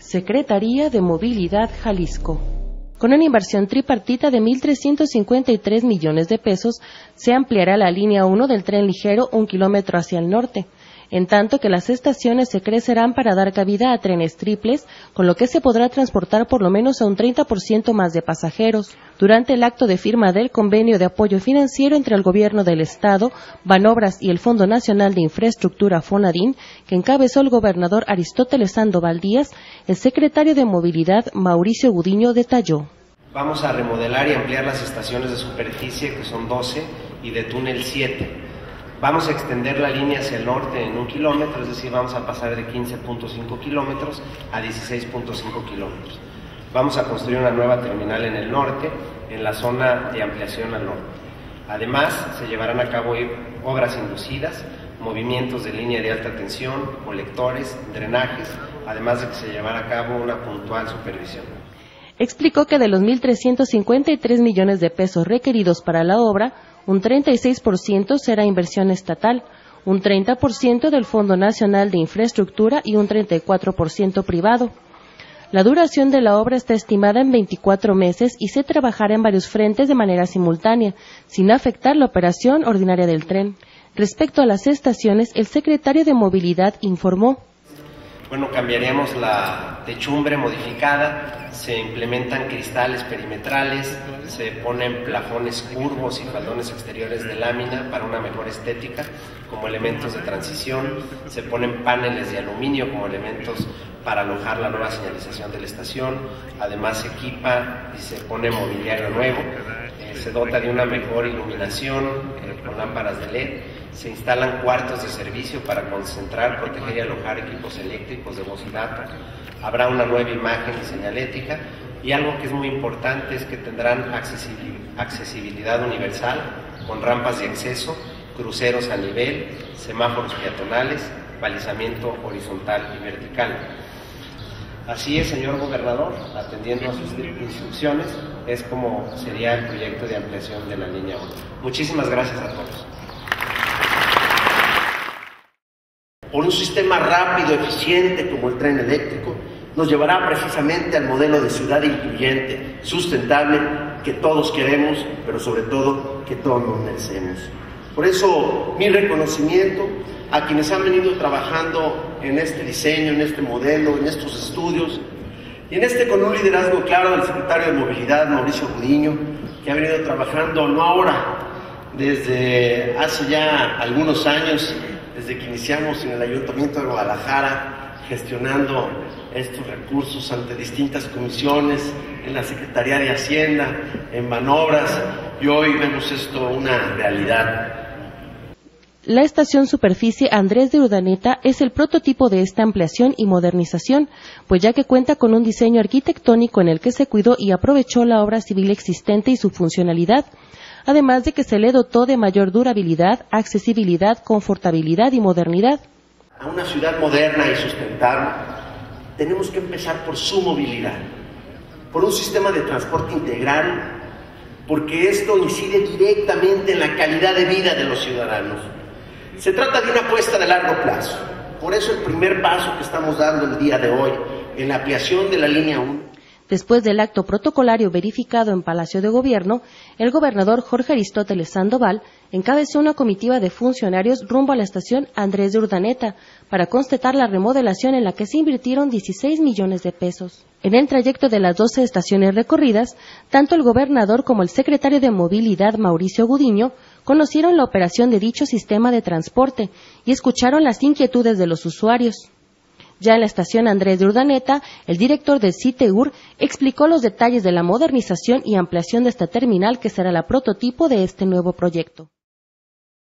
Secretaría de Movilidad Jalisco. Con una inversión tripartita de 1,353 millones de pesos, se ampliará la línea 1 del tren ligero 1 kilómetro hacia el norte, en tanto que las estaciones se crecerán para dar cabida a trenes triples, con lo que se podrá transportar por lo menos a un 30% más de pasajeros. Durante el acto de firma del convenio de apoyo financiero entre el Gobierno del Estado, Banobras y el Fondo Nacional de Infraestructura Fonadín, que encabezó el gobernador Aristóteles Sandoval Díaz, el secretario de Movilidad, Mauricio Gudiño, detalló. Vamos a remodelar y ampliar las estaciones de superficie, que son 12, y de túnel 7. Vamos a extender la línea hacia el norte en 1 kilómetro, es decir, vamos a pasar de 15.5 kilómetros a 16.5 kilómetros. Vamos a construir una nueva terminal en el norte, en la zona de ampliación al norte. Además, se llevarán a cabo obras inducidas, movimientos de línea de alta tensión, colectores, drenajes, además de que se llevará a cabo una puntual supervisión. Explicó que de los 1,353 millones de pesos requeridos para la obra, un 36% será inversión estatal, un 30% del Fondo Nacional de Infraestructura y un 34% privado. La duración de la obra está estimada en 24 meses y se trabajará en varios frentes de manera simultánea, sin afectar la operación ordinaria del tren. Respecto a las estaciones, el secretario de Movilidad informó. Cambiaremos la techumbre modificada, se implementan cristales perimetrales, se ponen plafones curvos y faldones exteriores de lámina para una mejor estética como elementos de transición, se ponen paneles de aluminio como elementos para alojar la nueva señalización de la estación, además se equipa y se pone mobiliario nuevo, se dota de una mejor iluminación con lámparas de LED, se instalan cuartos de servicio para concentrar, proteger y alojar equipos eléctricos de voz y datos, habrá una nueva imagen y señalética y algo que es muy importante es que tendrán accesibilidad universal con rampas de acceso, cruceros a nivel, semáforos peatonales, balizamiento horizontal y vertical. Así es, señor gobernador, atendiendo a sus instrucciones, es como sería el proyecto de ampliación de la línea 1. Muchísimas gracias a todos. Por un sistema rápido, eficiente como el tren eléctrico, nos llevará precisamente al modelo de ciudad incluyente, sustentable, que todos queremos, pero sobre todo que todos nos merecemos. Por eso, mi reconocimiento a quienes han venido trabajando en este diseño, en este modelo, en estos estudios, y en este con un liderazgo claro del secretario de Movilidad, Mauricio Gudiño, que ha venido trabajando no ahora, desde hace ya algunos años, desde que iniciamos en el Ayuntamiento de Guadalajara, gestionando estos recursos ante distintas comisiones, en la Secretaría de Hacienda, en Banobras, y hoy vemos esto una realidad. La estación superficie Andrés de Urdaneta es el prototipo de esta ampliación y modernización, pues ya que cuenta con un diseño arquitectónico en el que se cuidó y aprovechó la obra civil existente y su funcionalidad, además de que se le dotó de mayor durabilidad, accesibilidad, confortabilidad y modernidad. A una ciudad moderna y sustentable tenemos que empezar por su movilidad, por un sistema de transporte integral, porque esto incide directamente en la calidad de vida de los ciudadanos. Se trata de una apuesta de largo plazo, por eso el primer paso que estamos dando el día de hoy en la ampliación de la línea 1. Después del acto protocolario verificado en Palacio de Gobierno, el gobernador Jorge Aristóteles Sandoval encabezó una comitiva de funcionarios rumbo a la estación Andrés de Urdaneta para constatar la remodelación en la que se invirtieron 16 millones de pesos. En el trayecto de las 12 estaciones recorridas, tanto el gobernador como el secretario de Movilidad, Mauricio Gudiño, conocieron la operación de dicho sistema de transporte y escucharon las inquietudes de los usuarios. Ya en la estación Andrés de Urdaneta, el director del CITEUR explicó los detalles de la modernización y ampliación de esta terminal que será la prototipo de este nuevo proyecto.